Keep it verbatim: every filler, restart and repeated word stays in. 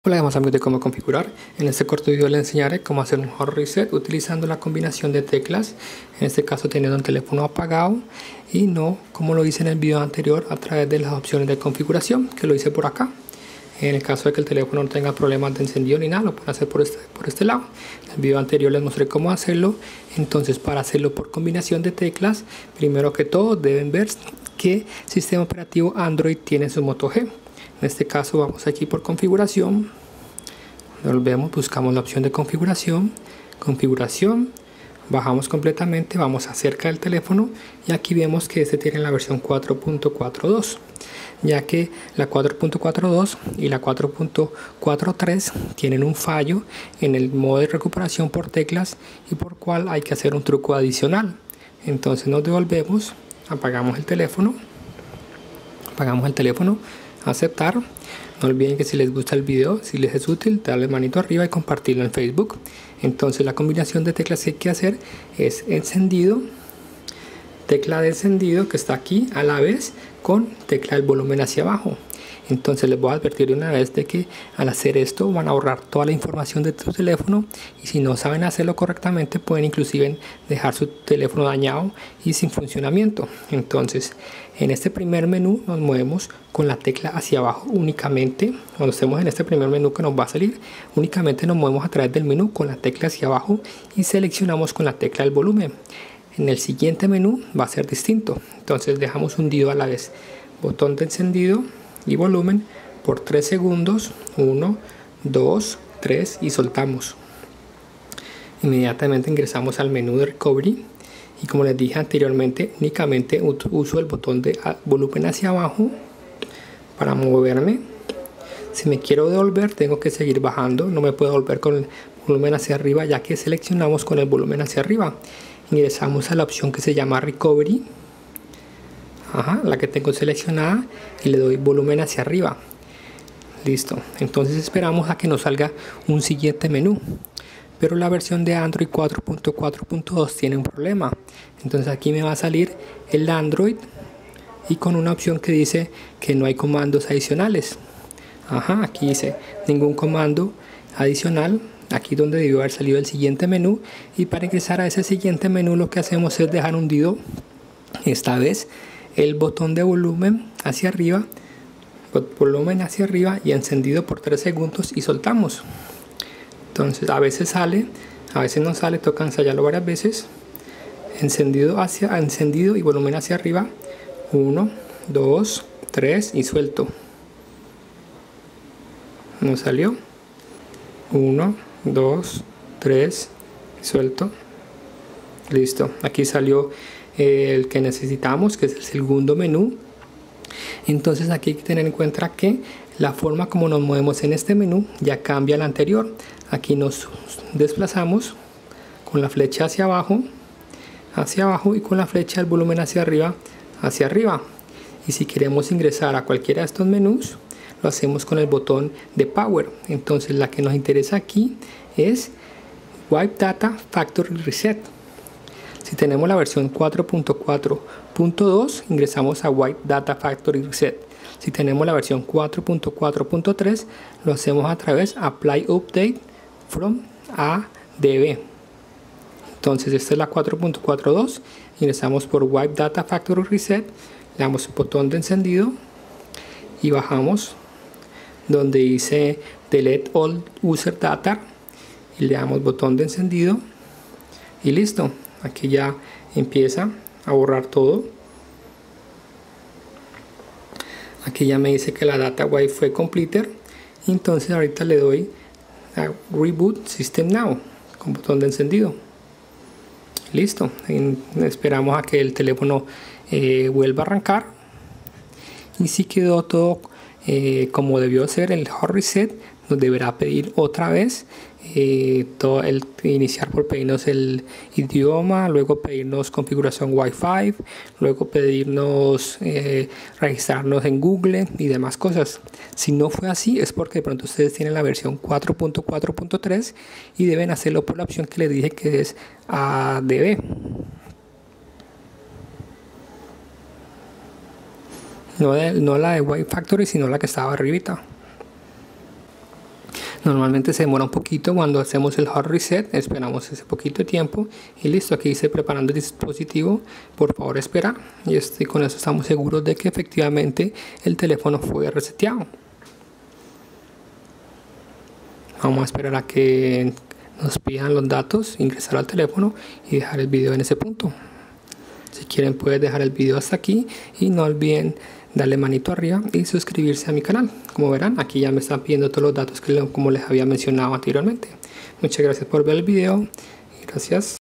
Hola, demás amigos de cómo configurar. En este corto video les enseñaré cómo hacer un hard reset utilizando la combinación de teclas, en este caso teniendo el teléfono apagado y no como lo hice en el video anterior a través de las opciones de configuración, que lo hice por acá. En el caso de que el teléfono no tenga problemas de encendido ni nada, lo pueden hacer por este, por este lado. En el video anterior les mostré cómo hacerlo. Entonces, para hacerlo por combinación de teclas, primero que todo deben ver qué sistema operativo Android tiene su Moto G. En este caso vamos aquí por configuración, volvemos, buscamos la opción de configuración, configuración, bajamos completamente, vamos acerca del teléfono y aquí vemos que este tiene la versión cuatro punto cuatro punto dos, ya que la cuatro punto cuatro punto dos y la cuatro punto cuatro punto tres tienen un fallo en el modo de recuperación por teclas y por cual hay que hacer un truco adicional. Entonces nos devolvemos, apagamos el teléfono, apagamos el teléfono, aceptar. No olviden que si les gusta el video, si les es útil, darle manito arriba y compartirlo en Facebook. Entonces la combinación de teclas que hay que hacer es encendido, tecla de encendido que está aquí a la vez con tecla del volumen hacia abajo. Entonces les voy a advertir de una vez de que al hacer esto van a ahorrar toda la información de tu teléfono, y si no saben hacerlo correctamente pueden inclusive dejar su teléfono dañado y sin funcionamiento. Entonces en este primer menú nos movemos con la tecla hacia abajo únicamente. Cuando estemos en este primer menú que nos va a salir, únicamente nos movemos a través del menú con la tecla hacia abajo y seleccionamos con la tecla del volumen. En el siguiente menú va a ser distinto, entonces dejamos hundido a la vez botón de encendido y volumen por tres segundos, uno, dos, tres, y soltamos. Inmediatamente ingresamos al menú de recovery y, como les dije anteriormente, únicamente uso el botón de volumen hacia abajo para moverme. Si me quiero devolver tengo que seguir bajando, no me puedo volver con el volumen hacia arriba, ya que seleccionamos con el volumen hacia arriba. Ingresamos a la opción que se llama recovery, Ajá, la que tengo seleccionada, y le doy volumen hacia arriba. Listo. Entonces esperamos a que nos salga un siguiente menú. Pero la versión de Android cuatro punto cuatro punto dos tiene un problema. Entonces aquí me va a salir el Android y con una opción que dice que no hay comandos adicionales. Ajá, aquí dice ningún comando adicional. Aquí donde debió haber salido el siguiente menú, y para ingresar a ese siguiente menú lo que hacemos es dejar hundido esta vez el botón de volumen hacia arriba, volumen hacia arriba y encendido por tres segundos y soltamos. Entonces a veces sale, a veces no sale, toca ensayarlo varias veces. Encendido hacia encendido y volumen hacia arriba, uno, dos, tres, y suelto. No salió. uno, dos, tres, y suelto. Listo, aquí salió el que necesitamos, que es el segundo menú. Entonces aquí hay que tener en cuenta que la forma como nos movemos en este menú ya cambia al anterior. Aquí nos desplazamos con la flecha hacia abajo, hacia abajo, y con la flecha del volumen hacia arriba, hacia arriba. Y si queremos ingresar a cualquiera de estos menús, lo hacemos con el botón de Power. Entonces la que nos interesa aquí es Wipe Data Factory Reset. Si tenemos la versión cuatro punto cuatro punto dos, ingresamos a Wipe Data Factory Reset. Si tenemos la versión cuatro punto cuatro punto tres, lo hacemos a través de Apply Update from A D B. Entonces esta es la cuatro punto cuatro punto dos, ingresamos por Wipe Data Factory Reset, le damos el botón de encendido y bajamos donde dice Delete All User Data y le damos botón de encendido y listo. Aquí ya empieza a borrar todo. Aquí ya me dice que la data wipe fue completed. Entonces ahorita le doy a Reboot System Now con botón de encendido. Listo. Esperamos a que el teléfono eh, vuelva a arrancar. Y si quedó todo eh, como debió ser el hard reset, nos deberá pedir otra vez eh, todo el iniciar por pedirnos el idioma, luego pedirnos configuración Wi-Fi, luego pedirnos eh, registrarnos en Google y demás cosas. Si no fue así es porque de pronto ustedes tienen la versión cuatro punto cuatro punto tres y deben hacerlo por la opción que les dije, que es A D B. No, de, no la de Wi-Fi Factory, sino la que estaba arribita. Normalmente se demora un poquito cuando hacemos el hard reset, esperamos ese poquito de tiempo y listo, aquí dice preparando el dispositivo, por favor esperar, y este, con eso estamos seguros de que efectivamente el teléfono fue reseteado. Vamos a esperar a que nos pidan los datos, ingresar al teléfono y dejar el video en ese punto. Si quieren pueden dejar el video hasta aquí y no olviden darle manito arriba y suscribirse a mi canal. Como verán, aquí ya me están pidiendo todos los datos que como les había mencionado anteriormente. Muchas gracias por ver el video y gracias.